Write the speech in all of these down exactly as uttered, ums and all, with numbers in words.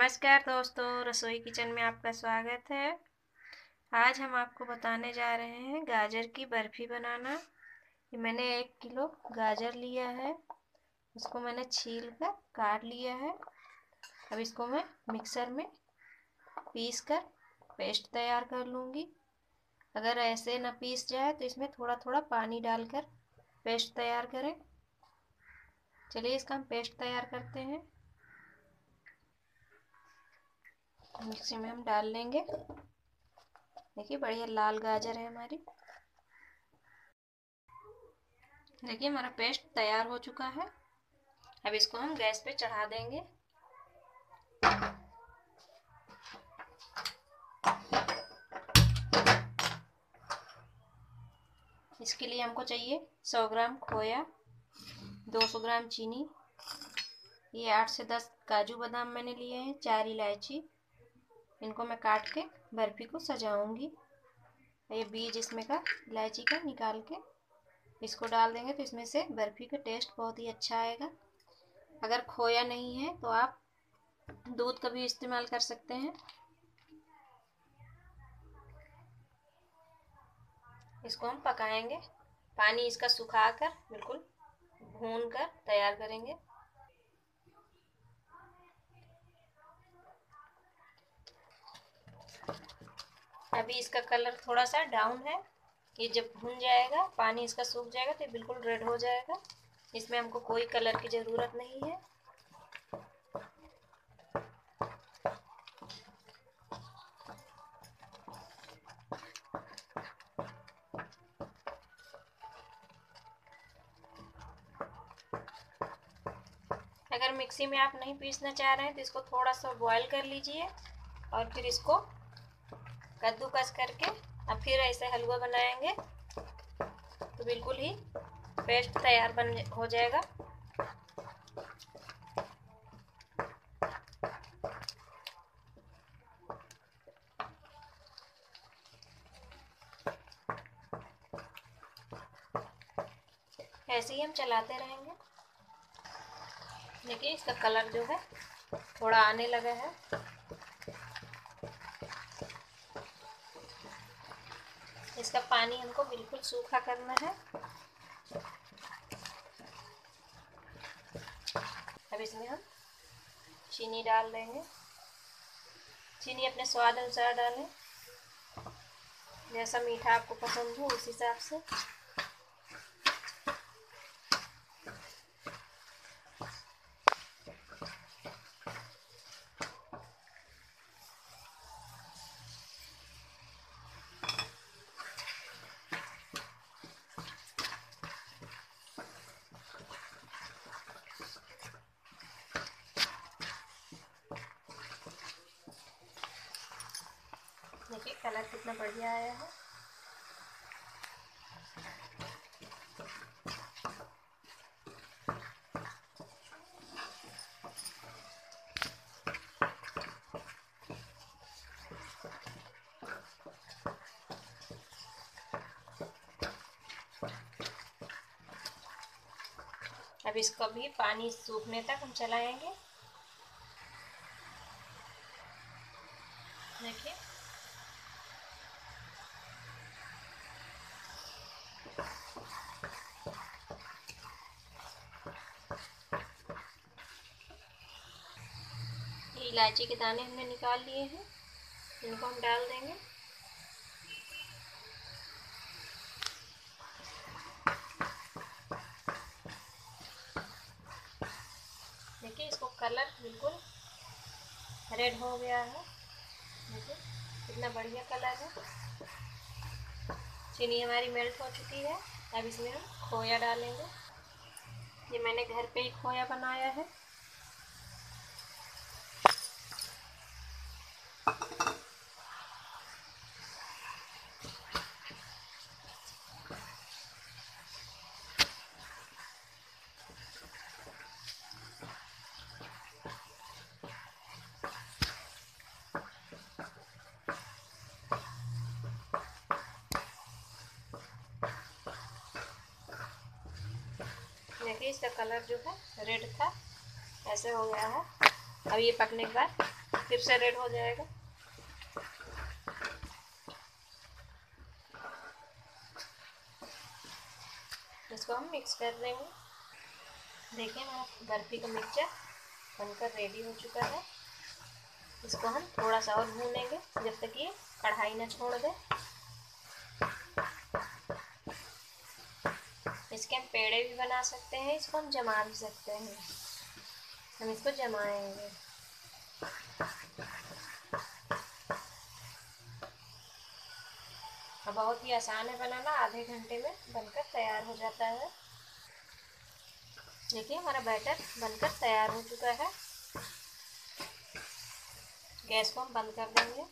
नमस्कार दोस्तों, रसोई किचन में आपका स्वागत है। आज हम आपको बताने जा रहे हैं गाजर की बर्फ़ी बनाना। ये मैंने एक किलो गाजर लिया है, उसको मैंने छील कर काट लिया है। अब इसको मैं मिक्सर में पीस कर पेस्ट तैयार कर लूँगी। अगर ऐसे ना पीस जाए तो इसमें थोड़ा थोड़ा पानी डालकर पेस्ट तैयार करें। चलिए इसका हम पेस्ट तैयार करते हैं। मिक्सी में हम डाल लेंगे। देखिए बढ़िया लाल गाजर है हमारी। देखिए हमारा पेस्ट तैयार हो चुका है। अब इसको हम गैस पे चढ़ा देंगे। इसके लिए हमको चाहिए सौ ग्राम खोया, दो सौ ग्राम चीनी, ये आठ से दस काजू बादाम मैंने लिए हैं, चार इलायची। इनको मैं काट के बर्फ़ी को सजाऊंगी। ये बीज इसमें का इलायची का निकाल के इसको डाल देंगे तो इसमें से बर्फ़ी का टेस्ट बहुत ही अच्छा आएगा। अगर खोया नहीं है तो आप दूध का भी इस्तेमाल कर सकते हैं। इसको हम पकाएंगे, पानी इसका सुखाकर बिल्कुल भून कर तैयार करेंगे। अभी इसका कलर थोड़ा सा डाउन है। ये जब भून जाएगा, पानी इसका सूख जाएगा तो ये बिल्कुल रेड हो जाएगा। इसमें हमको कोई कलर की ज़रूरत नहीं है। अगर मिक्सी में आप नहीं पीसना चाह रहे हैं तो इसको थोड़ा सा बॉयल कर लीजिए और फिर इसको कद्दूकस करके अब फिर ऐसे हलवा बनाएंगे तो बिल्कुल ही पेस्ट तैयार बन हो जाएगा। ऐसे ही हम चलाते रहेंगे। देखिए इसका कलर जो है थोड़ा आने लगा है। इसका पानी हमको बिल्कुल सूखा करना है। अब इसमें हम चीनी डाल देंगे। चीनी अपने स्वाद अनुसार डालें, जैसा मीठा आपको पसंद हो उस हिसाब से। देखिए कलर कितना बढ़िया आया है। अब इसको भी पानी सूखने तक हम चलाएंगे। देखिए ये इलायची के दाने हमने निकाल लिए हैं, इनको हम डाल देंगे। देखिए इसको कलर बिल्कुल रेड हो गया है। देखिए कितना बढ़िया कलर है। चीनी हमारी मेल्ट हो चुकी है। अब इसमें हम खोया डालेंगे। ये मैंने घर पे ही खोया बनाया है। देखिए इसका कलर जो है रेड था, ऐसे हो गया है। अब ये पकने के बाद फिर से रेड हो जाएगा। इसको हम मिक्स कर देंगे। देखिए हमारा बर्फी का मिक्सचर बनकर रेडी हो चुका है। इसको हम थोड़ा सा और भूनेंगे जब तक ये कढ़ाई ना छोड़ दे। इसके हम पेड़े भी बना सकते हैं, इसको हम जमा भी सकते हैं। हम इसको जमाएंगे। अब बहुत ही आसान है बनाना, आधे घंटे में बनकर तैयार हो जाता है। देखिए हमारा बैटर बनकर तैयार हो चुका है। गैस को हम बंद कर देंगे।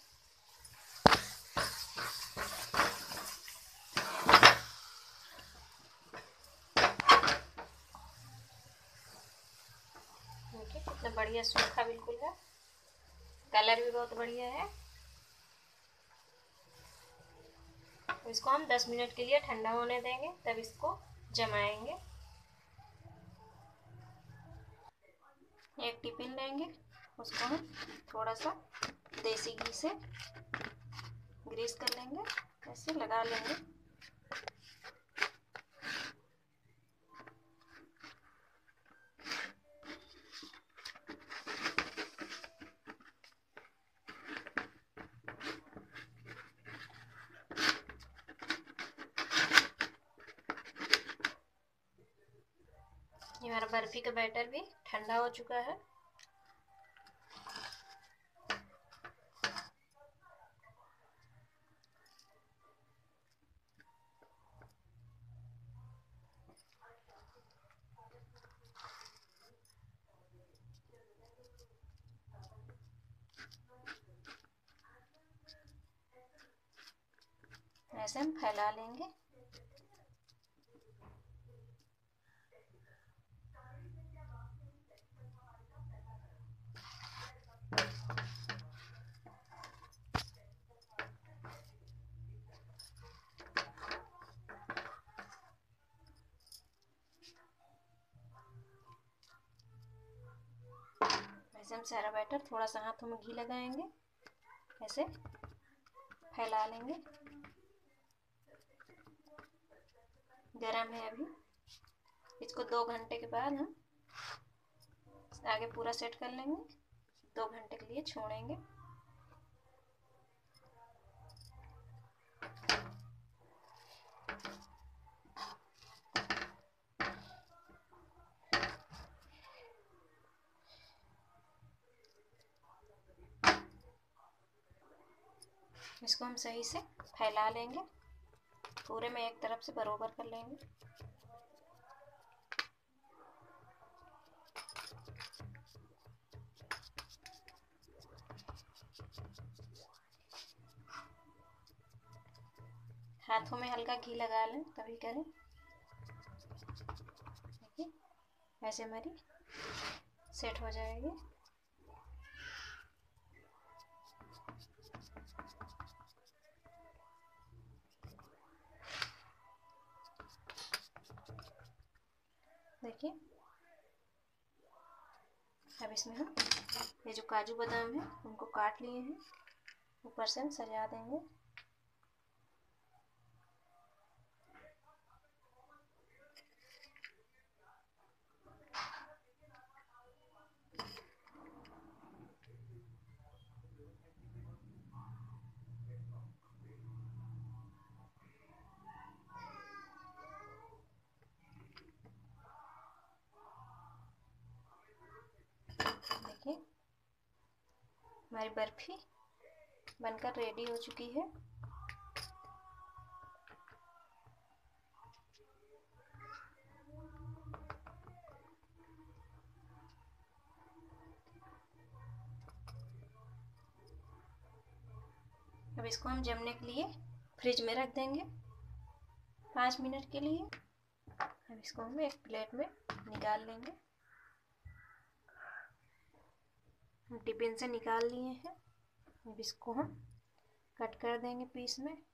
देखिए कितना बढ़िया सूखा बिल्कुल है, कलर भी बहुत बढ़िया है। इसको हम दस मिनट के लिए ठंडा होने देंगे, तब इसको जमाएंगे। एक टिफिन लेंगे, उसको हम थोड़ा सा देसी घी से ग्रीस कर लेंगे, ऐसे लगा लेंगे। ये हमारा बर्फी का बैटर भी ठंडा हो चुका है। ऐसे हम फैला लेंगे। ऐसे हम सारा बैटर थोड़ा सा हाथों में घी लगाएंगे, ऐसे फैला लेंगे। गरम है अभी, इसको दो घंटे के बाद हम आगे पूरा सेट कर लेंगे। दो घंटे के लिए छोड़ेंगे। इसको हम सही से फैला लेंगे, पूरे में एक तरफ से बराबर कर लेंगे। हाथों में हल्का घी लगा लें, तभी करें। देखिए ऐसे हमारी सेट हो जाएगी। देखिए अब इसमें हम ये जो काजू बादाम है उनको काट लिए हैं, ऊपर से हम सजा देंगे। देखिए हमारी बर्फी बनकर रेडी हो चुकी है। अब इसको हम जमने के लिए फ्रिज में रख देंगे पाँच मिनट के लिए। अब इसको हम एक प्लेट में निकाल लेंगे। हम टिफिन से निकाल लिए हैं। अब इसको हम कट कर देंगे पीस में।